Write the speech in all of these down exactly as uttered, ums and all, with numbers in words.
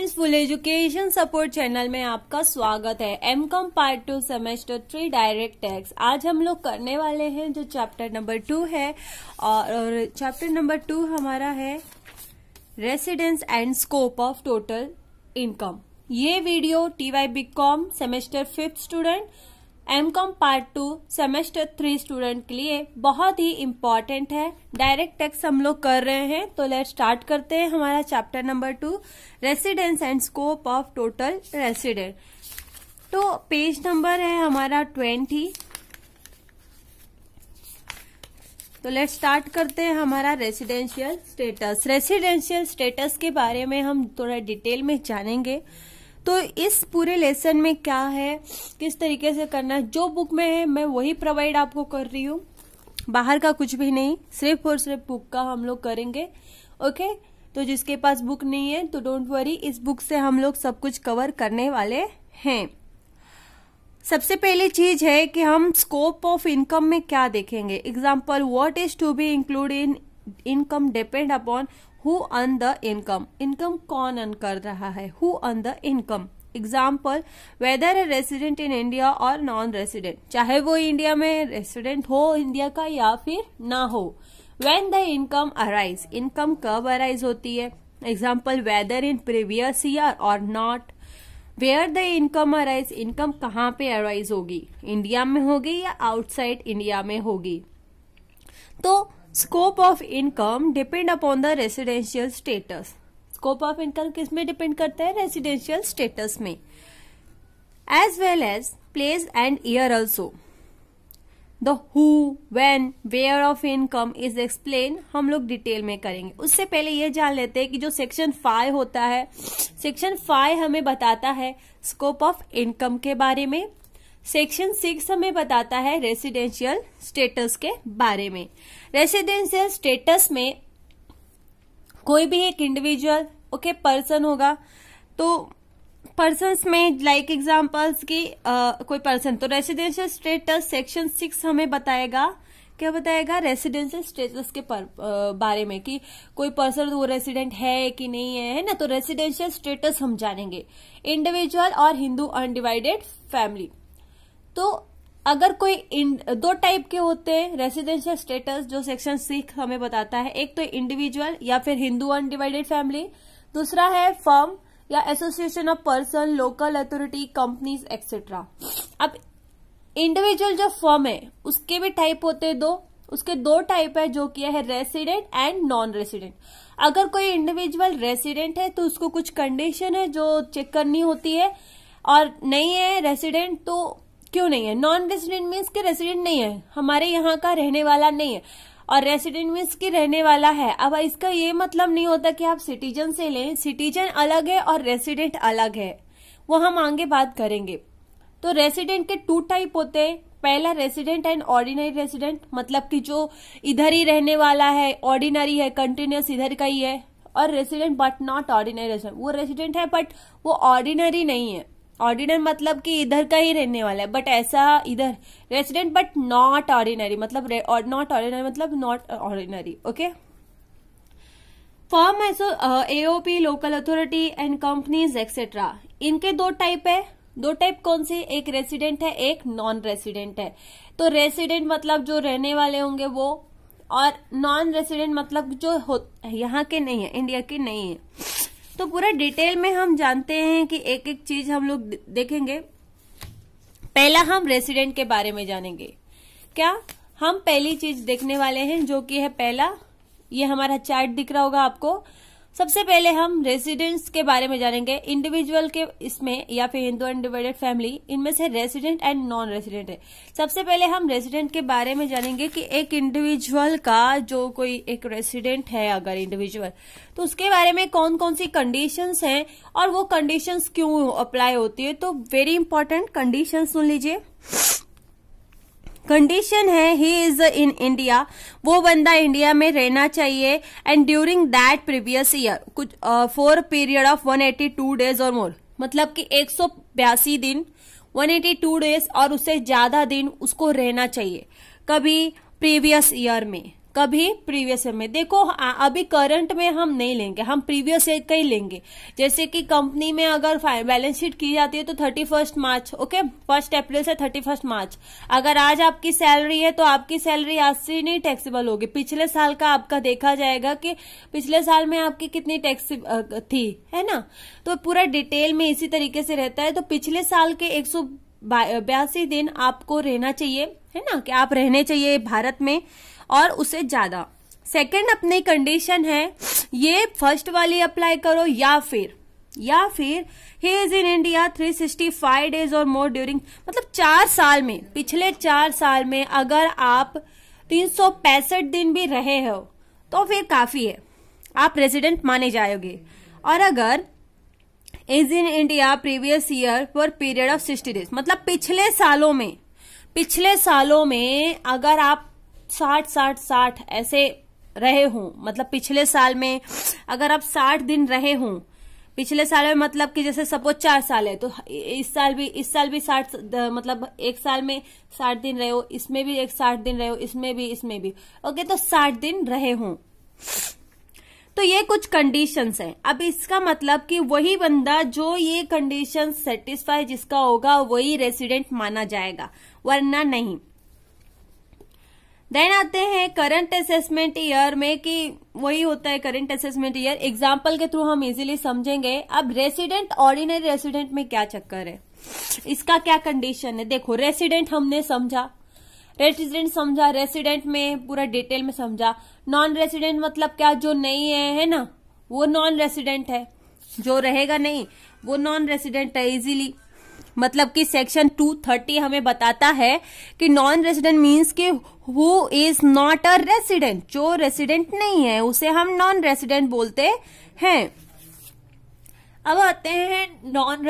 Full education support channel में आपका स्वागत है। M Com part two semester three direct tax. आज हम लोग करने वाले हैं जो चैप्टर नंबर टू है और, और चैप्टर नंबर टू हमारा है residence and scope of total income. ये video T Y B Com semester fifth student, M Com part two semester three student के लिए बहुत ही इम्पॉर्टेंट है। डायरेक्ट टैक्स हम लोग कर रहे हैं, तो लेट स्टार्ट करते हैं हमारा chapter number two, residence and scope of total resident. तो पेज नंबर है हमारा ट्वेंटी। तो लेट स्टार्ट करते हैं हमारा रेसिडेंशियल स्टेटस। रेसिडेंशियल स्टेटस के बारे में हम थोड़ा डिटेल में जानेंगे। तो इस पूरे लेसन में क्या है, किस तरीके से करना है, जो बुक में है मैं वही प्रोवाइड आपको कर रही हूँ, बाहर का कुछ भी नहीं, सिर्फ और सिर्फ बुक का हम लोग करेंगे। ओके, तो जिसके पास बुक नहीं है तो डोंट वरी, इस बुक से हम लोग सब कुछ कवर करने वाले हैं। सबसे पहली चीज है कि हम स्कोप ऑफ इनकम में क्या देखेंगे। Example, what is to be include in income depend upon who earn the income. Income कौन अर्न कर रहा है, who earn the income. Example, whether a resident in India और नॉन रेसिडेंट, चाहे वो इंडिया में रेसिडेंट हो इंडिया का या फिर ना हो। When the income arise, income कब अराइज होती है। Example, whether in previous year और not. Where the income arise, income कहाँ पे अराइज होगी, इंडिया में होगी या आउटसाइड इंडिया में होगी। तो scope of income depend upon the residential status. Scope of income किस में डिपेंड करता है, रेसिडेंशियल स्टेटस में। As well as place and year also. The who, when, where of income is explain हम लोग डिटेल में करेंगे। उससे पहले ये जान लेते हैं कि जो सेक्शन फाइव होता है, सेक्शन फाइव हमें बताता है स्कोप ऑफ इनकम के बारे में। सेक्शन सिक्स हमें बताता है रेसिडेंशियल स्टेटस के बारे में। रेसिडेंशियल स्टेटस में कोई भी एक इंडिविजुअल ओके पर्सन होगा, तो पर्सन्स में लाइक एग्जांपल्स की आ, कोई पर्सन, तो रेसिडेंशियल स्टेटस सेक्शन सिक्स हमें बताएगा, क्या बताएगा, रेसिडेंशियल स्टेटस के पर, आ, बारे में कि कोई पर्सन वो रेसिडेंट है कि नहीं है, है ना। तो रेसिडेंशियल स्टेटस हम जानेंगे। इंडिविजुअल और हिंदू अनडिवाइडेड फैमिली, तो अगर कोई दो टाइप के होते हैं रेसिडेंशियल स्टेटस जो सेक्शन सिक्स हमें बताता है। एक तो इंडिविजुअल या फिर हिंदू अनडिवाइडेड फैमिली, दूसरा है फर्म या association of person, local authority, companies etcetera. अब इंडिविजुअल जो फर्म है उसके भी टाइप होते हैं दो, उसके दो टाइप है, जो किया है रेसिडेंट एंड नॉन रेसिडेंट। अगर कोई इंडिविजुअल रेसिडेंट है तो उसको कुछ कंडीशन है जो चेक करनी होती है, और नहीं है रेसिडेंट तो क्यों नहीं है। नॉन रेसिडेंट मीन्स कि रेसिडेंट नहीं है, हमारे यहाँ का रहने वाला नहीं है, और रेसिडेंट मीन्स कि रहने वाला है। अब इसका ये मतलब नहीं होता कि आप सिटीजन से लें, सिटीजन अलग है और रेसिडेंट अलग है, वो हम आगे बात करेंगे। तो रेसिडेंट के टू टाइप होते हैं। पहला रेसिडेंट एंड ऑर्डिनरी रेसिडेंट, मतलब कि जो इधर ही रहने वाला है, ऑर्डिनरी है, कंटिन्यूस इधर का ही है। और resident but not ordinary resident, वो रेसिडेंट है बट वो ऑर्डिनरी नहीं है। ऑर्डिनरी मतलब कि इधर का ही रहने वाला है, बट ऐसा इधर रेसिडेंट बट नॉट ऑर्डिनरी, मतलब नॉट ऑर्डिनरी मतलब नॉट ऑर्डिनरी। ओके, फर्म ऐसो AOP, local authority and companies etcetera, इनके दो टाइप है। दो टाइप कौन से, एक रेसिडेंट है, एक नॉन रेसिडेंट है। तो रेसिडेंट मतलब जो रहने वाले होंगे वो, और नॉन रेसिडेंट मतलब जो यहाँ के नहीं है, इंडिया के नहीं है। तो पूरा डिटेल में हम जानते हैं कि एक एक चीज हम लोग देखेंगे। पहला हम रेसिडेंट के बारे में जानेंगे। क्या हम पहली चीज देखने वाले हैं जो कि है पहला, ये हमारा चार्ट दिख रहा होगा आपको। सबसे पहले हम रेसिडेंट्स के बारे में जानेंगे। इंडिविजुअल के इसमें या फिर हिंदू अनडिवाइडेड फैमिली, इनमें से रेसिडेंट एंड नॉन रेसिडेंट है। सबसे पहले हम रेसिडेंट के बारे में जानेंगे कि एक इंडिविजुअल का, जो कोई एक रेसिडेंट है अगर इंडिविजुअल, तो उसके बारे में कौन कौन सी कंडीशंस हैं और वो कंडीशंस क्यों अप्लाई होती है। तो वेरी इंपॉर्टेंट कंडीशन सुन लीजिए। कंडीशन है ही इज इन इंडिया, वो बंदा इंडिया में रहना चाहिए, and during that previous year कुछ for period of one eighty two days और मोर, मतलब कि एक सौ बयासी दिन, वन एटी टू डेज और उससे ज्यादा दिन उसको रहना चाहिए। कभी प्रीवियस ईयर में, कभी प्रीवियस ईयर में। देखो अभी करंट में हम नहीं लेंगे, हम प्रीवियस ईयर का ही लेंगे। जैसे कि कंपनी में अगर बैलेंस शीट की जाती है तो thirty first March, okay, first April से थर्टी फर्स्ट मार्च। अगर आज आपकी सैलरी है तो आपकी सैलरी आज से नहीं टैक्सेबल होगी, पिछले साल का आपका देखा जाएगा कि पिछले साल में आपकी कितनी टैक्स थी, है ना। तो पूरा डिटेल में इसी तरीके से रहता है। तो पिछले साल के एक सौ बयासी दिन आपको रहना चाहिए, है ना, कि आप रहने चाहिए भारत में और उससे ज्यादा। सेकंड अपनी कंडीशन है, ये फर्स्ट वाली अप्लाई करो या फिर या फिर he is in India three sixty five days और मोर ड्यूरिंग, मतलब चार साल में, पिछले चार साल में अगर आप तीन सौ पैंसठ दिन भी रहे हो तो फिर काफी है, आप रेजिडेंट माने जाओगे। और अगर is in India previous year for period of sixty days, मतलब पिछले सालों में पिछले सालों में अगर आप साठ साठ साठ ऐसे रहे हों, मतलब पिछले साल में अगर आप साठ दिन रहे हों, पिछले साल में मतलब कि जैसे सपोज चार साल है तो इस साल भी इस साल भी साठ, मतलब एक साल में साठ दिन रहे हो, इसमें भी एक साठ दिन रहे हो, इसमें भी इसमें भी ओके, तो साठ दिन रहे हों। तो ये कुछ कंडीशंस हैं। अब इसका मतलब कि वही बंदा जो ये कंडीशन सेटिस्फाई जिसका होगा वही रेसिडेंट माना जाएगा, वरना नहीं। देन आते हैं करंट असेसमेंट ईयर में, कि वही होता है करंट असेसमेंट ईयर। एग्जाम्पल के थ्रू हम इजीली समझेंगे। अब रेसिडेंट ऑर्डिनरी रेसिडेंट में क्या चक्कर है, इसका क्या कंडीशन है। देखो रेसिडेंट हमने समझा, रेसिडेंट समझा, रेसिडेंट में पूरा डिटेल में समझा। नॉन रेसिडेंट मतलब क्या, जो नहीं है, है ना, वो नॉन रेसिडेंट है, जो रहेगा नहीं वो नॉन रेसिडेंट है इजीली। मतलब कि सेक्शन टू थर्टी हमें बताता है कि नॉन रेसिडेंट मीन्स कि who is not a resident, जो रेसिडेंट नहीं है उसे हम नॉन रेसिडेंट बोलते हैं। अब आते हैं non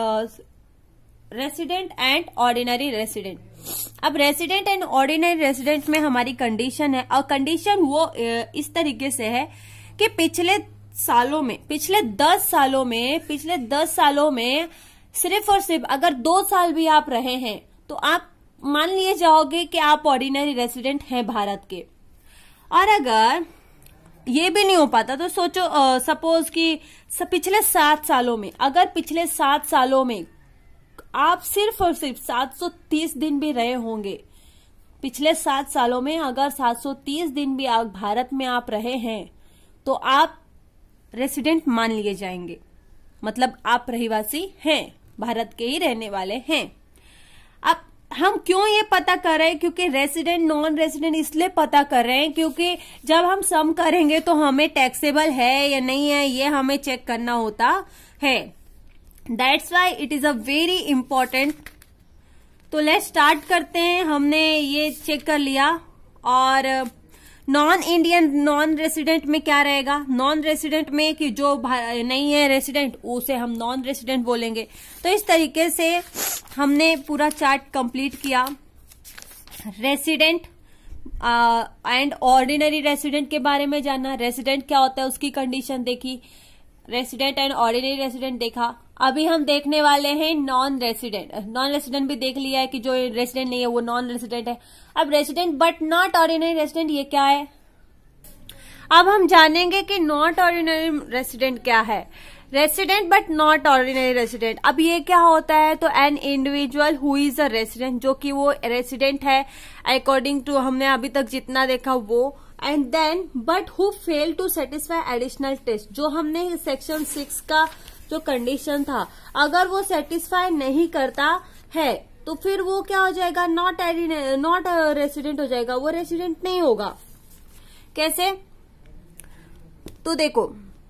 resident and ordinary resident. अब रेसिडेंट एंड ऑर्डिनरी रेसिडेंट में हमारी कंडीशन है, और कंडीशन वो इस तरीके से है कि पिछले सालों में पिछले दस सालों में पिछले दस सालों में सिर्फ और सिर्फ अगर दो साल भी आप रहे हैं तो आप मान लिए जाओगे कि आप ऑर्डिनरी रेसिडेंट हैं भारत के। और अगर ये भी नहीं हो पाता तो सोचो सपोज कि पिछले सात सालों में अगर पिछले सात सालों में आप सिर्फ और सिर्फ सात सौ तीस दिन भी रहे होंगे, पिछले सात सालों में अगर सात सौ तीस दिन भी आप भारत में आप रहे हैं तो आप रेसिडेंट मान लिए जाएंगे, मतलब आप रहिवासी हैं, भारत के ही रहने वाले हैं। अब हम क्यों ये पता कर रहे हैं, क्योंकि रेसिडेंट नॉन रेसिडेंट इसलिए पता कर रहे हैं क्योंकि जब हम सम करेंगे तो हमें टैक्सेबल है या नहीं है ये हमें चेक करना होता है। That's why it is a very important. तो लेट्स स्टार्ट करते हैं। हमने ये चेक कर लिया। और नॉन इंडियन नॉन रेसिडेंट में क्या रहेगा, नॉन रेसिडेंट में कि जो नहीं है रेसिडेंट उसे हम नॉन रेसिडेंट बोलेंगे। तो इस तरीके से हमने पूरा चार्ट कंप्लीट किया। रेसिडेंट एंड ऑर्डिनरी रेसिडेंट के बारे में जाना, रेसिडेंट क्या होता है उसकी कंडीशन देखी, रेसिडेंट एंड ऑर्डिनरी रेसिडेंट देखा। अभी हम देखने वाले हैं नॉन रेसिडेंट। नॉन रेसिडेंट भी देख लिया है कि जो रेसिडेंट नहीं है वो नॉन रेसिडेंट है। अब resident but not ordinary resident ये क्या है, अब हम जानेंगे कि नॉट ऑर्डिनरी रेसिडेंट क्या है। Resident but not ordinary resident, अब ये क्या होता है, तो an individual who is a resident, जो कि वो रेसिडेंट है अकॉर्डिंग टू हमने अभी तक जितना देखा वो, and then but who fail to satisfy additional test, जो हमने सेक्शन सिक्स का जो कंडीशन था अगर वो सेटिस्फाई नहीं करता है तो फिर वो क्या हो जाएगा, नॉट नॉट रेसिडेंट हो जाएगा, वो रेसिडेंट नहीं होगा। कैसे, तो देखो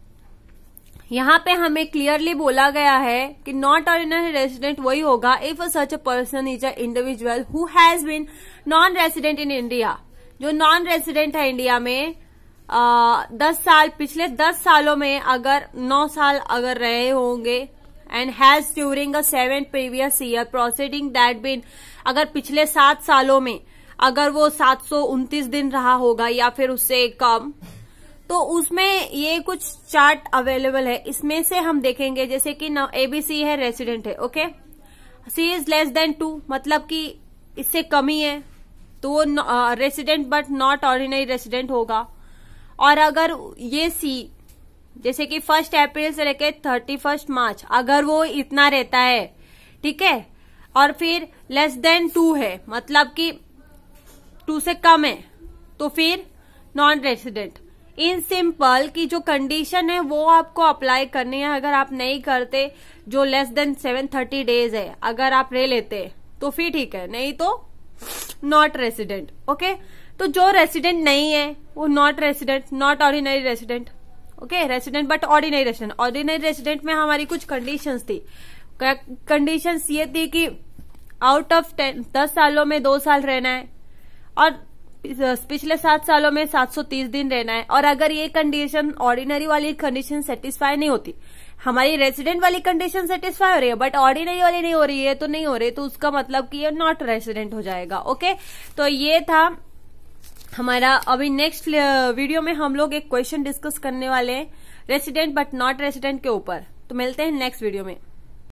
यहाँ पे हमें क्लियरली बोला गया है कि नॉट ऑर्डिनरी रेसिडेंट वही होगा if such a person is a individual who has been non resident in India, जो नॉन रेसिडेंट है इंडिया में आ, दस साल पिछले दस सालों में अगर नौ साल अगर रहे होंगे, and has during a seven previous year proceeding that been, अगर पिछले सात सालों में अगर वो सात सौ उनतीस दिन रहा होगा या फिर उससे कम, तो उसमें ये कुछ चार्ट अवेलेबल है। इसमें से हम देखेंगे जैसे कि एबीसी है रेसिडेंट है, okay, C is less than two मतलब कि इससे कम ही है तो वो resident but not ordinary resident होगा। और अगर ये सी जैसे कि फर्स्ट अप्रैल से लेके थर्टी फर्स्ट मार्च अगर वो इतना रहता है, ठीक है, और फिर लेस देन टू है, मतलब कि टू से कम है, तो फिर नॉन रेसिडेंट। इन सिंपल की जो कंडीशन है वो आपको अप्लाई करनी है। अगर आप नहीं करते, जो less than seven thirty days है अगर आप रह लेते तो फिर ठीक है, नहीं तो नॉट रेसिडेंट। ओके, तो जो रेसिडेंट नहीं है वो not resident, not ordinary resident. Okay, resident but ordinary resident. Ordinary resident में हमारी कुछ कंडीशंस थी। कंडीशंस ये थी कि आउट ऑफ टेन दस सालों में दो साल रहना है और पिछले सात सालों में सात सौ तीस दिन रहना है। और अगर ये कंडीशन ऑर्डिनरी वाली कंडीशन सेटिस्फाई नहीं होती, हमारी रेसिडेंट वाली कंडीशन सेटिस्फाई हो रही है बट ऑर्डिनरी वाली नहीं हो रही है, तो नहीं हो रही, तो उसका मतलब कि ये नॉट रेसिडेंट हो जाएगा। ओके, तो ये था हमारा। अभी नेक्स्ट वीडियो में हम लोग एक क्वेश्चन डिस्कस करने वाले हैं रेसिडेंट बट नॉट रेसिडेंट के ऊपर। तो मिलते हैं नेक्स्ट वीडियो में।